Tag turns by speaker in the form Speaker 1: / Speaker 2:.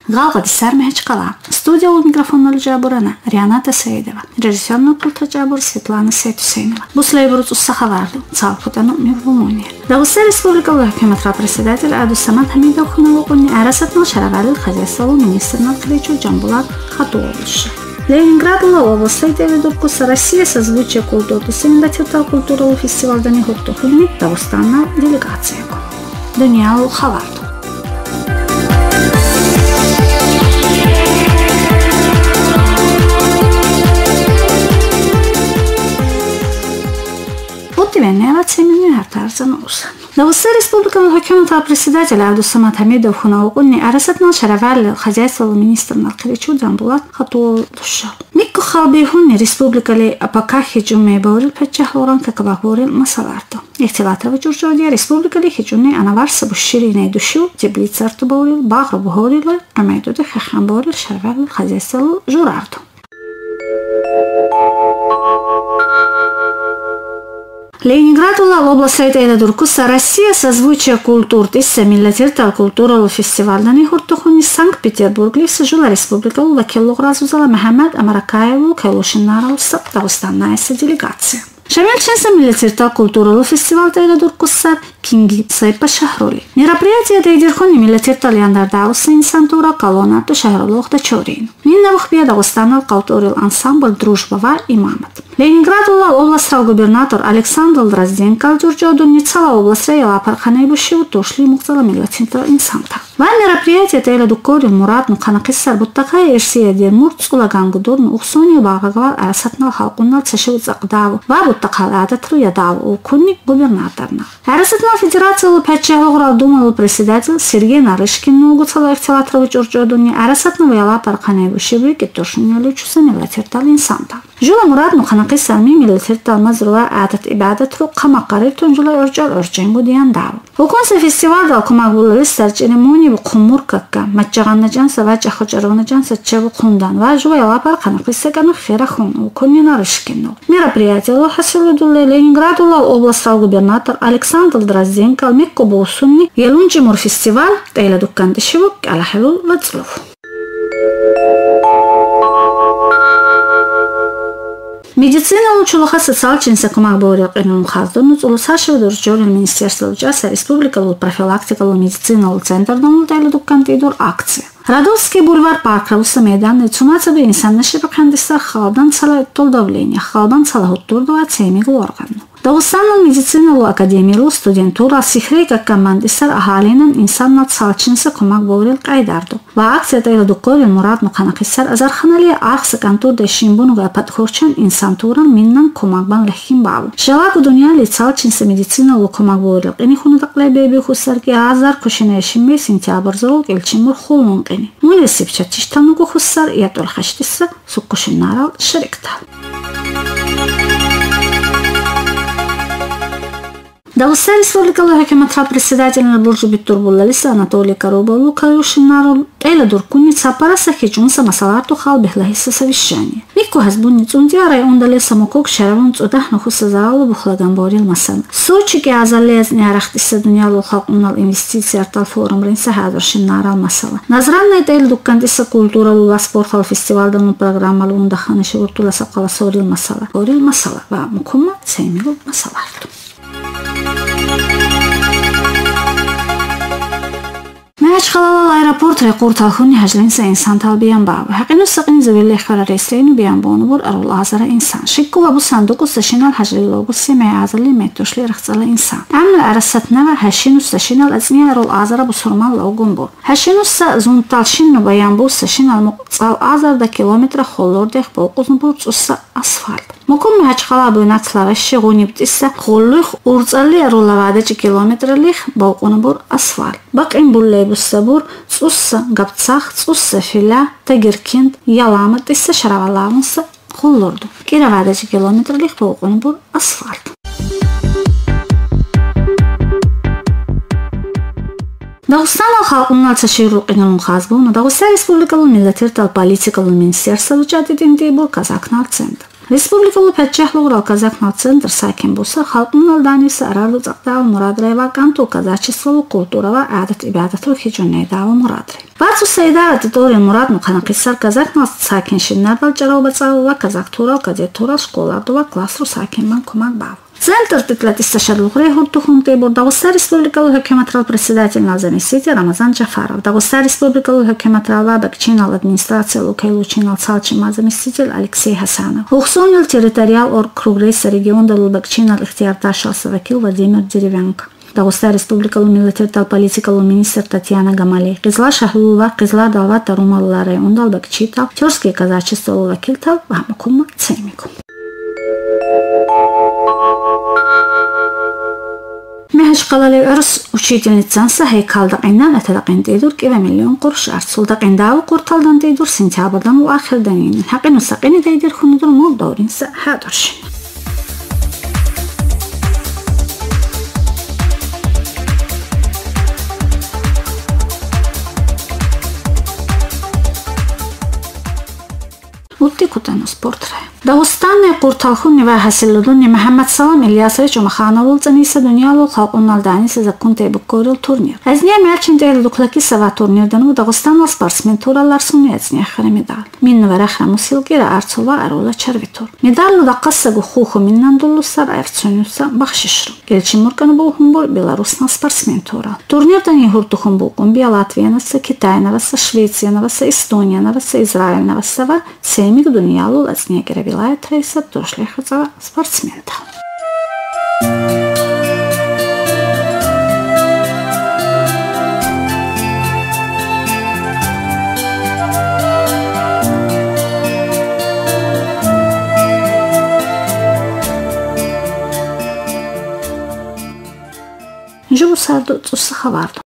Speaker 1: Галгади Сармехачкала. Студия у микрофона Джабурана. Рианата Саидова. Режиссер Нуркулта Джабур Светлана Сейтусейнова. Буслейбурут Уссахаварду. Цалпутану Мивумуни. Дагестан Республика Хакиматра председатель Абдусамад Хамидов Хунавукуни Арасатнал Шаравали Хазяйствовал министр Надкричу Джамбулат Хатуович. Ленинградла область Дуркуса Россия созвучие культуры Семендатиртал культурал фестиваль Дани Хуттухуни Дагестанна делегация. Даниэлу Хаварду. Дагестан Республика Хакиматра председатель Абдусамад Хамидов Хунавукуни Арасатнал Шаравали Хазяйствовал министр Надкричу Джамбулат Хатуович. Микко Халбихуни Республика ли Апакахи Джуме Борил Пачахлоран Какабахорил Масаларто. Ихтилатова Джурджодия Республика ли Хиджуни Анаварса Бушири Найдушу Теблицарту Борил Бахру Бухорил Амайдуде Хахан Борил Шаравали Хазяйствовал Журарду. Ленинград область Дуркуса Россия созвучие культур Тисса Миллатиртал культурал фестиваль Дани Хуттухуни Санкт-Петербург ли Жула Республика Лакеллуг разузала Мухаммад Амаракаеву Кайлушинарал Дагестанная делегация. Шамильченса Миллатиртал культурал фестиваль Дуркуса Кинги Сайпа Шахрули. Мероприятие Дайдерхуни Миллатиртал Яндардаус Инсантура Колонату Шахрулух Дачорин. Миннавухбия Дагестанал культурал ансамбль Дружбава и Мамат. Ленинград область губернатор Александр Дрозденко Джурджоду Ницала область Рейла Парханайбуши Тошли Мухтала Миллатиртал Инсанта. Ва мероприятие Тейла Дукори Мурат Нуханакиссар Буттакай Ирсия Дермурт Скулагангудур Ухсуни Багагавар Арасатнал Халкуннал Цашевут Закдаву Ва Буттакал Адатру Ядаву Укуни губернаторна. Арасатнал Федерация Пачахлограл думал председатель Сергей Нарышкин Нугуцала Ихтилатрович Джурджодуни Арасатнал Яла Парханайбуши Викитошни Лючуса Миллатиртал Инсанта. Жула Мурат Нуханакиссар Миллатиртал Мазруа Адат Ибадатру Камакари Тунжула Ордженгу Диандаву. Уконса фестиваль дал Камагула церемонии Бухумур Кака, Мачагана Джанса, Вачахачарона Джанса, Чеву Хундан, Важуа Лапар Канакисагану Ферахун, Укуни Нарышкину. Мероприятие Лохасилудуле Ленинград область губернатор Александр Дрозденко, Микко Боусунни, Елунджимур фестиваль, Тейла Дуккандишевук, Алахилу Вацлов. Медицина учулаха социалчинса комак борил энун хаздонуц улусашев дурчорил министерство учаса республика профилактика медицина центр домултайла дуккантидур акция. Радовский бульвар парк Рауса Мейдан цумацаби инсан нашиб кандиса халдан сала толдавления халдан сала хуттурдуа цемигу органу. Дагестанның медициналық академиялық студентура сихрейка командисар ахалинан инсаннат салчинса комак борил қайдарду. Ва акцията ила дуккори Мурат Нуханакиссар азарханали архса кантур дешимбунуга падхорчан инсантуран миннан комакбан лехим баву. Шалаку дуняли салчинса медициналық комак борил. Ини хунудақлай беби хусарки азар кушинешимбе сентябрзолог илчимур хулнун қини. Мули сипчатиштанугу хусар иятул хаштиса суккушинарал шариктал. Дагестан Республика Хакиматра председатель Буржу Биттурбуллалиса Анатолий Коробову Каюшинару Эйла Дуркуни Цапараса Хиджунса Масаларту Халбихлахиса совещание. Микко Хазбунницун Диарай Ондале Самокок Шаравун Цудахнуху Сазаалу Бухлаган Борил Масал. Сочики Азалез Нярахтиса Дунялу Хакунал инвестиции Артал форум Ринса Хазаршинарал Масала. Назранна Эйла Дуккандиса культура Лула спортхал фестиваль дану программа Лундахана Шивуртула Сакала Сорил Масала. Борил Масала. Ва Мукума Цеймилу Масаларту. Мехачкалал аэропорт рекурталхуни хажлинса инсан талбиян бабу. Хакину сакин завили хара рейслейну биян бону бур арул азара инсан. Шикку бабу сандуку сашинал хажлилогу семей азали метушли рахцала инсан. Амну арасатнава хашину сашинал азми арул азара бусурмал логун бур. Хашину са зунталшину баян бу сашинал муqtsal азар да километра холлордех боқузну бур цусса асфальт. Мукум мехачкала буйнацлаваши гунибтиса холлих урцали арулавадачи километралих боқуну бур асфальт. Бақин буллей Сабур, Цусса, Габцах, Цусса, Филя, Тагиркинд, Ялама, Тисса, Шаравалавнса, Хуллорду. Киравадачи километрлих полкун бур асфальт. Дагестан халқының алсаширу қиналын қазбуны Дагестан Республикалық миллатиртал политикалық министерство учатидинди бур казакнал центр. Республикалық пәтчахлығырал казакнал центр сакин болса халқының алданысы арарлы зақтағы мұрадрайва канту казачестволы культурава адат ибадатлы хиджунайдағы мұрадрай. Բարձր սայդարը դորին մուրադ նուխանակիսար կազակ մաս սակին շիննարվալ ճարոբը ծավուվա կազակ թուրալ կադե թուրալ շկոլարդովա կլասրու сакинман кумак бав. Центр Петлатиста-Шарлухре Хуртухун Тейбур Дагестан Республикалы Хөкүмәтрал председатель на заместитель Рамазан Джафаров. Дагестан Республикалы Хөкүмәтрал Бакчинал администрация Лукайлучинал Салчима заместитель Алексей Хасанов. Ухсонил территориал округ рейса регион Далу Бакчинал Ихтиярташался вакил Владимир Деревянко. Дагестан Республикалы милитертал политикалы министр Татьяна Гамалей. Кызла Шахлулова, Кызла Далва Тарумаллары, Ундал Бакчитал, Тёрские казачество Вакилтал, Вамакума Цемику. Мехашқалали өрс учительницанса хейкалдақиндан атадақин дейдур кива миллион қурш арсулдақин дау қурталдан дейдур сентябрдан у ахирданин хақин усақини дейдир хунудур мол доринса хадуршин. Уттикутану спортре. Дагестанны Курталхуни ва Хасилудуни Мухаммад Салам Ильясович Умахановул цаниса дунялу халқуннал даниса закунтей буккорил турнир. Азния мелчин дейли дуклаки сава турнирдан у Дагестаннал спортсмен туралар сунуяцния хара медал. Минну варахра мусилгира арцулва арула чарвитур. Медаллу даққассагу хуху миннан дуллусар арцунюса бахшишру. Гелчин муркану бухумбур беларуснал спортсмен турал. Турнирдан ихуртухум букумбия Латвиянаса, Китайнаваса, Швециянаваса, Эстонянаваса, Израильнаваса Семик дунялу лацния Вилая Трейса Тушлехазова спортсмента. Живу сарду цуса хаварду.